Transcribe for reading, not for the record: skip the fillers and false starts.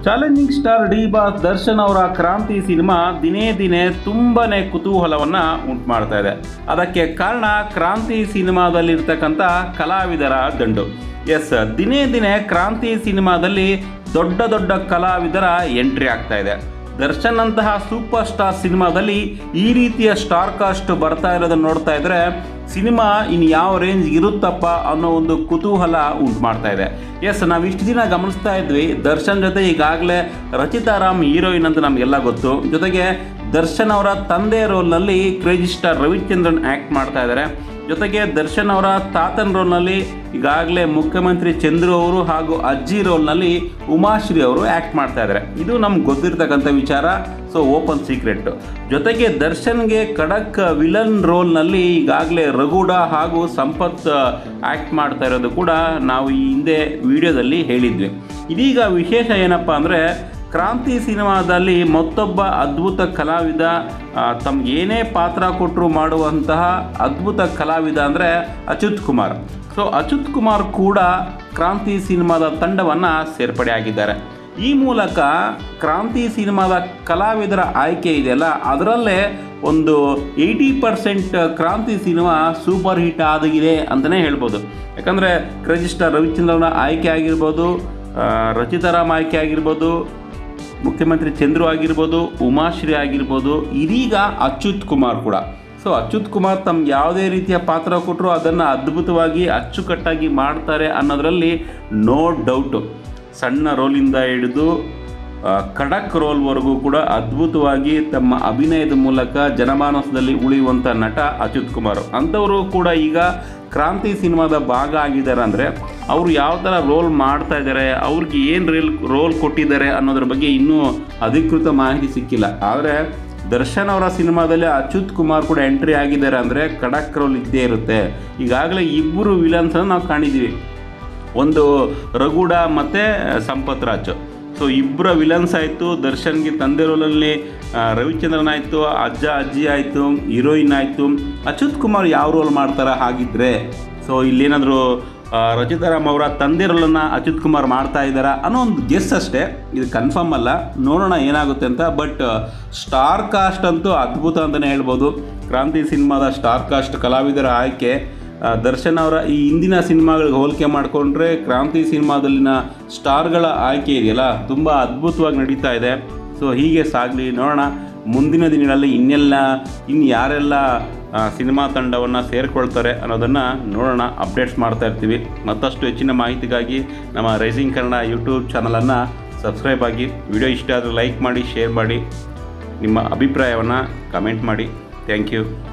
Challenging star D boss Darshan ಅವರ Kranti cinema ದಿನೇ ದಿನೇ ತುಂಬನೇ ಕುತೂಹಲವನ್ನು ಉಂಟು ಮಾಡ್ತಾ ಇದೆ. ಅದಕ್ಕೆ ಕಾರಣ ಕ್ರಾಂತಿ ಸಿನಿಮಾದಲ್ಲಿರ್ತಕ್ಕಂಥ ಕಲಾವಿದರ ದಂಡು. ಎಸ್, ದಿನೇ ದಿನೇ ಕ್ರಾಂತಿ ಸಿನಿಮಾದಲ್ಲಿ ದೊಡ್ಡ ದೊಡ್ಡ ಕಲಾವಿದರ ಎಂಟ್ರಿ ಆಗ್ತಾ ಇದೆ. ದರ್ಶನ್ ಅಂತಹ ಸೂಪರ್ ಸ್ಟಾರ್ ಸಿನಿಮಾದಲ್ಲಿ ಈ ರೀತಿಯ ಸ್ಟಾರ್ ಕಾಸ್ಟ್ ಬರ್ತಾ ಇರೋದನ್ನು ನೋಡ್ತಾ ಇದ್ರೆ ಸಿನಿಮಾ ಇನ್ನು ಯಾವ ರೇಂಜ್ ಇರುತ್ತಪ್ಪ ಅನ್ನೋ ಒಂದು ಕುತೂಹಲ ಉಂಟು ಮಾಡ್ತಾ ಇದೆ. ಎಸ್, ನಾವು ಇಷ್ಟು ದಿನ ಗಮನಿಸ್ತಾ ಇದ್ವಿ ದರ್ಶನ್ ಜೊತೆ ಈಗಾಗಲೇ ರಚಿತಾ ರಾಮ್ ಹೀರೋಯಿನ್ ಅಂತ ನಮಗೆಲ್ಲ ಗೊತ್ತು. ಜೊತೆಗೆ ದರ್ಶನ್ ಅವರ ತಂದೆ ರೋಲ್ನಲ್ಲಿ ಕ್ರೇಜಿ ಸ್ಟಾರ್ ರವಿಚಂದ್ರನ್ ಆ್ಯಕ್ಟ್ ಮಾಡ್ತಾ ಇದ್ದಾರೆ. ಜೊತೆಗೆ ದರ್ಶನ್ ಅವರ ತಾತನ್ ರೋಲ್ನಲ್ಲಿ ಈಗಾಗಲೇ ಮುಖ್ಯಮಂತ್ರಿ ಚಂದ್ರು ಅವರು ಹಾಗೂ ಅಜ್ಜಿ ರೋಲ್ನಲ್ಲಿ ಉಮಾಶ್ರೀ ಅವರು ಆ್ಯಕ್ಟ್ ಮಾಡ್ತಾ ಇದ್ದಾರೆ. ಇದು ನಮ್ಗೆ ಗೊತ್ತಿರ್ತಕ್ಕಂಥ ವಿಚಾರ, ಸೊ ಓಪನ್ ಸೀಕ್ರೆಟ್. ಜೊತೆಗೆ ದರ್ಶನ್ಗೆ ಖಡಕ್ ವಿಲನ್ ರೋಲ್ನಲ್ಲಿ ಈಗಾಗಲೇ ರಘುಡ ಹಾಗೂ ಸಂಪತ್ ಆ್ಯಕ್ಟ್ ಮಾಡ್ತಾ ಇರೋದು ಕೂಡ ನಾವು ಈ ಹಿಂದೆ ವಿಡಿಯೋದಲ್ಲಿ ಹೇಳಿದ್ವಿ. ಇದೀಗ ವಿಶೇಷ ಏನಪ್ಪ ಅಂದರೆ ಕ್ರಾಂತಿ ಸಿನಿಮಾದಲ್ಲಿ ಮತ್ತೊಬ್ಬ ಅದ್ಭುತ ಕಲಾವಿದ, ತಮಗೇನೇ ಪಾತ್ರ ಕೊಟ್ಟರು ಮಾಡುವಂತಹ ಅದ್ಭುತ ಕಲಾವಿದ ಅಂದರೆ ಅಚ್ಯುತ್ ಕುಮಾರ್. ಸೊ ಅಚ್ಯುತ್ ಕುಮಾರ್ ಕೂಡ ಕ್ರಾಂತಿ ಸಿನಿಮಾದ ತಂಡವನ್ನು ಸೇರ್ಪಡೆ ಆಗಿದ್ದಾರೆ. ಈ ಮೂಲಕ ಕ್ರಾಂತಿ ಸಿನಿಮಾದ ಕಲಾವಿದರ ಆಯ್ಕೆ ಇದೆಯಲ್ಲ, ಅದರಲ್ಲೇ ಒಂದು 80% ಕ್ರಾಂತಿ ಸಿನಿಮಾ ಸೂಪರ್ ಹಿಟ್ ಆಗಿದೆ ಅಂತಲೇ ಹೇಳ್ಬೋದು. ಯಾಕಂದರೆ ಕ್ರೇಜಿ ಸ್ಟಾರ್ ರವಿಚಂದ್ರನ ಆಯ್ಕೆ ಆಗಿರ್ಬೋದು, ರಚಿತಾ ರಾಮ್ ಆಯ್ಕೆ ಆಗಿರ್ಬೋದು, ಮುಖ್ಯಮಂತ್ರಿ ಚಂದ್ರು ಆಗಿರ್ಬೋದು, ಉಮಾಶ್ರೀ ಆಗಿರ್ಬೋದು, ಇದೀಗ ಅಚ್ಯುತ್ ಕುಮಾರ್ ಕೂಡ. ಸೊ ಅಚ್ಯುತ್ ಕುಮಾರ್ ತಮ್ಗೆ ಯಾವುದೇ ರೀತಿಯ ಪಾತ್ರ ಕೊಟ್ಟರು ಅದನ್ನು ಅದ್ಭುತವಾಗಿ ಅಚ್ಚುಕಟ್ಟಾಗಿ ಮಾಡ್ತಾರೆ ಅನ್ನೋದರಲ್ಲಿ ನೋ ಡೌಟು. ಸಣ್ಣ ರೋಲಿಂದ ಹಿಡಿದು ಖಡಕ್ ರೋಲ್ವರೆಗೂ ಕೂಡ ಅದ್ಭುತವಾಗಿ ತಮ್ಮ ಅಭಿನಯದ ಮೂಲಕ ಜನಮಾನಸದಲ್ಲಿ ಉಳಿಯುವಂಥ ನಟ ಅಚ್ಯುತ್ ಕುಮಾರ್. ಅಂಥವರು ಕೂಡ ಈಗ ಕ್ರಾಂತಿ ಸಿನಿಮಾದ ಭಾಗ ಆಗಿದ್ದಾರೆ ಅಂದರೆ ಅವರು ಯಾವ ಥರ ರೋಲ್ ಮಾಡ್ತಾ ಇದ್ದಾರೆ, ಅವ್ರಿಗೆ ಏನು ರೋಲ್ ಕೊಟ್ಟಿದ್ದಾರೆ ಅನ್ನೋದ್ರ ಬಗ್ಗೆ ಇನ್ನೂ ಅಧಿಕೃತ ಮಾಹಿತಿ ಸಿಕ್ಕಿಲ್ಲ. ಆದರೆ ದರ್ಶನ್ ಅವರ ಸಿನಿಮಾದಲ್ಲಿ ಅಚ್ಯುತ್ ಕುಮಾರ್ ಕೂಡ ಎಂಟ್ರಿ ಆಗಿದ್ದಾರೆ ಅಂದರೆ ಖಡಕ್ ರೋಲ್ ಇದ್ದೇ ಇರುತ್ತೆ. ಈಗಾಗಲೇ ಇಬ್ಬರು ವಿಲನ್ಸನ್ನು ನಾವು ಕಾಣಿದ್ದೀವಿ, ಒಂದು ರಘುಡ ಮತ್ತು ಸಂಪತ್ ರಾಜ್. ಸೊ ಇಬ್ಬರ ವಿಲನ್ಸ್ ಆಯಿತು. ದರ್ಶನ್ಗೆ ತಂದೆ ರೋಲಲ್ಲಿ ರವಿಚಂದ್ರನ್ ಆಯಿತು, ಅಜ್ಜಿ ಆಯಿತು, ಹೀರೋಯಿನ್ ಆಯಿತು. ಅಚ್ಯುತ್ ಕುಮಾರ್ ಯಾವ ರೋಲ್ ಮಾಡ್ತಾರೆ ಹಾಗಿದ್ರೆ? ಸೊ ಇಲ್ಲೇನಾದರೂ ರಚಿತಾ ರಾಮ್ ಅವರ ತಂದೆ ರೋಲನ್ನು ಅಚ್ಯುತ್ ಕುಮಾರ್ ಮಾಡ್ತಾ ಇದ್ದಾರಾ ಅನ್ನೋ ಒಂದು ಗೆಸ್ ಅಷ್ಟೇ, ಇದು ಕನ್ಫರ್ಮ್ ಅಲ್ಲ. ನೋಡೋಣ ಏನಾಗುತ್ತೆ ಅಂತ. ಬಟ್ ಸ್ಟಾರ್ ಕಾಸ್ಟ್ ಅಂತೂ ಅದ್ಭುತ ಅಂತಲೇ ಹೇಳ್ಬೋದು. ಕ್ರಾಂತಿ ಸಿನಿಮಾದ ಸ್ಟಾರ್ ಕಾಸ್ಟ್ ಕಲಾವಿದರ ಆಯ್ಕೆ ದರ್ಶನ್ ಅವರ ಈ ಹಿಂದಿನ ಸಿನಿಮಾಗಳಿಗೆ ಹೋಲಿಕೆ ಮಾಡಿಕೊಂಡ್ರೆ ಕ್ರಾಂತಿ ಸಿನಿಮಾದಲ್ಲಿನ ಸ್ಟಾರ್ಗಳ ಆಯ್ಕೆ ಇದೆಯಲ್ಲ ತುಂಬ ಅದ್ಭುತವಾಗಿ ನಡೀತಾ ಇದೆ. ಸೊ ಹೀಗೆ ಸಾಗಲಿ, ನೋಡೋಣ ಮುಂದಿನ ದಿನಗಳಲ್ಲಿ ಇನ್ನು ಯಾರೆಲ್ಲ ಸಿನಿಮಾ ತಂಡವನ್ನು ಸೇರಿಕೊಳ್ತಾರೆ ಅನ್ನೋದನ್ನು ನೋಡೋಣ, ಅಪ್ಡೇಟ್ಸ್ ಮಾಡ್ತಾ ಇರ್ತೀವಿ. ಮತ್ತಷ್ಟು ಹೆಚ್ಚಿನ ಮಾಹಿತಿಗಾಗಿ ನಮ್ಮ ರೈಸಿಂಗ್ ಕನ್ನಡ ಯೂಟ್ಯೂಬ್ ಚಾನಲನ್ನು ಸಬ್ಸ್ಕ್ರೈಬ್ ಆಗಿ. ವಿಡಿಯೋ ಇಷ್ಟ ಆದರೆ ಲೈಕ್ ಮಾಡಿ, ಶೇರ್ ಮಾಡಿ, ನಿಮ್ಮ ಅಭಿಪ್ರಾಯವನ್ನು ಕಮೆಂಟ್ ಮಾಡಿ. Thank you.